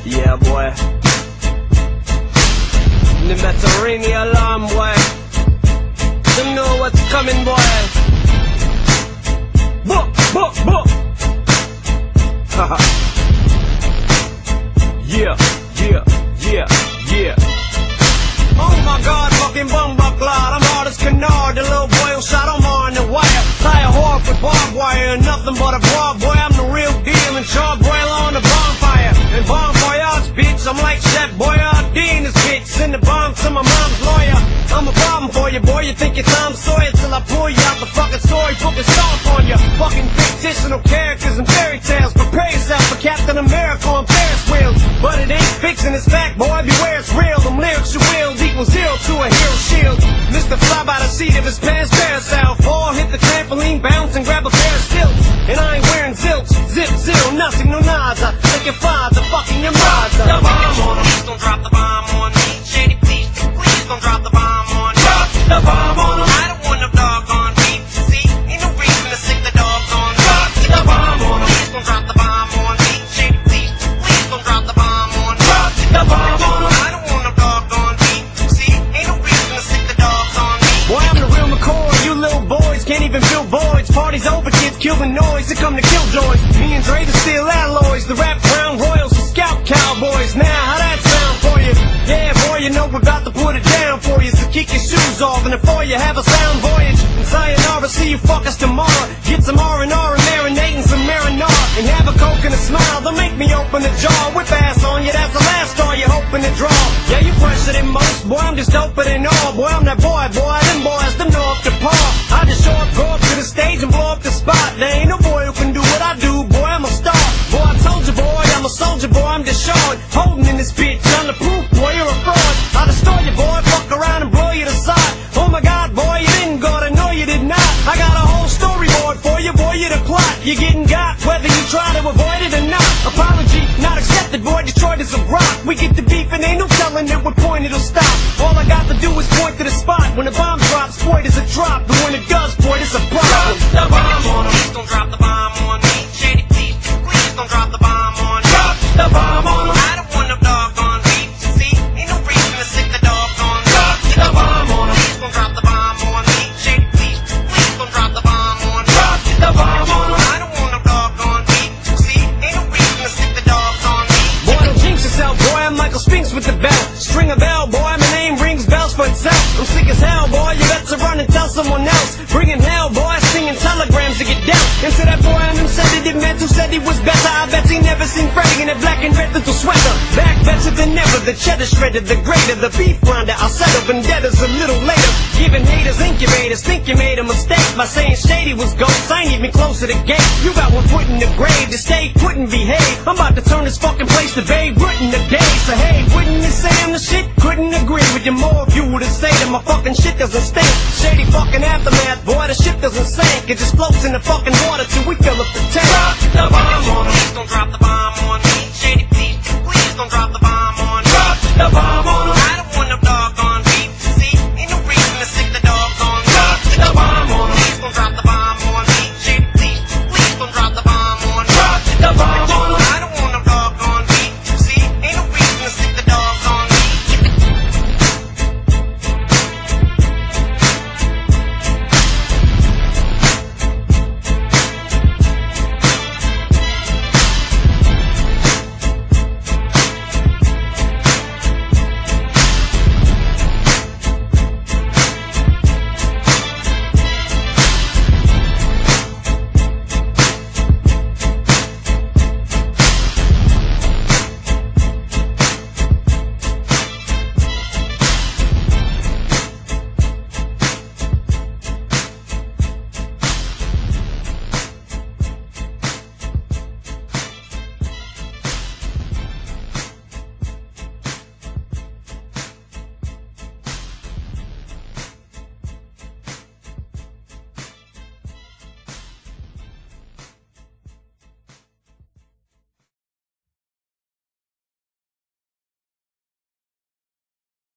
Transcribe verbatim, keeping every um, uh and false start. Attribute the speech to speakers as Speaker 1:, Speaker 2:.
Speaker 1: Yeah, boy. Nimetarini alarm, boy. You know what's coming, boy. Book, book, book. Haha. Yeah, yeah, yeah, yeah. Oh my God, fucking bumbucklot. I'm hard as canard, the little boy who shot Omar on the wire. Tie a hawk with barbed wire and nothing but a broad boy. I'm the real deal and charbroiler on the bonfire. And bonfires, bitch, I'm like Chef Boyardee in this bitch. Send the bomb to my mom's lawyer. I'm a problem for you, boy. You think you're Tom Sawyer till I pull you out the fucking storybook and stomp on you. Fucking fictional characters and fairy tales. Prepare yourself for Captain America on Ferris wheels. But it ain't fiction, it's fact, boy. Beware, it's real. Them lyrics you wield equals zero to a hero shield. Mister Fly by the seat of his pants, parasail. Fall, hit the trampoline, bounce and grab a pair of stilts. And I ain't wearing zilch, zip, zero, nothing, no nada. Like your father, fucking your mother.
Speaker 2: Drop the bomb on him. Please don't drop the bomb on me. Shady, please, please don't drop the bomb on me. Drop the bomb on him. I don't want no doggone beef. See, ain't no reason to sick the dogs on me. Drop the bomb on him. Please don't drop the bomb on me. Shady, please, please don't drop the bomb on me. Drop the bomb on him. I don't want no doggone beef. See, ain't no reason to sick the dogs on me.
Speaker 1: Boy, I'm the real McCoy. You little boys can't even fill voids. Parties over, kids kill the noise. They come to kill joys. Me and Dre the steel alloys. The rap crown royals, the scout cowboys. Now, how that sound for you? Yeah, boy, you know we're about to put it down for you. So kick your shoes off and before you have a sound voyage. And sayonara, see you fuckers tomorrow. Get some R and R and marinate and some marinara. And have a coke and a smile. They'll make me open the jar. Whip ass on you, that's the last star you're hoping to draw. Yeah, you fresher than most. Boy, I'm just doper than all. Boy, I'm that boy, boy. Them boys, them know up to par. I just show up, go up to the stage and blow up the spot. There ain't no boy who can do what I do. Boy, I'm a star. Boy, I told you, boy, I'm a soldier, boy. I'm just showing. Holding in this bitch. I'm the proof, boy, you're a fraud. I'll destroy you, boy. Fuck around and blow you to side. Oh my God, boy, you didn't go to know you did not. I got a whole storyboard for you, boy, you're the plot. You're getting got, whether you try to avoid it or not. Apology, not accepted, boy, Detroit is a rock. We get the beef and ain't no telling at what point it'll stop. All I got to do is point to the spot. When the bomb drops, boy, there's a drop. But when it does, boy, it's a problem.
Speaker 2: Drop the bomb on him. Please don't drop the bomb on me. Shady, please, please don't drop the bomb on me. Drop the bomb on him. I don't want no doggone beef. See, ain't no reason to sick the dogs on me. Drop the bomb on him. Please don't drop the bomb on me. Shady, please, please don't drop the bomb on me. Drop the bomb on him. I don't want no doggone beef. See, ain't no reason to sick the dogs on me.
Speaker 1: Boy, don't jinx yourself, boy. I'm Michael Spinks with the belt. String a bell, boy. My name rings bells for itself. I'm sick as hell, boy. You better run and tell someone else. Bringing hell, boy. Singing telegrams to get down. And to that boy on him said that it meant who said he was better. I bet he never seen Freddy in a black and red little sweater. Back better than ever. The cheddar shredder, the greater, the beef grinder. I'll settle vendettas a little later. Giving haters incubators. Think you made a mistake by saying Shady was ghost. I ain't even close to the gate. You got one foot in the grave. To stay put and behave. I'm about to turn this fucking place to Babe Ruth in the day. So hey, wouldn't you say I'm the shit? Couldn't agree with you more if you would've say that my fucking shit doesn't stink. Shady fucking aftermath, boy, the shit doesn't sink. It just floats in the fucking water till we fill up the tank.
Speaker 2: Drop the bomb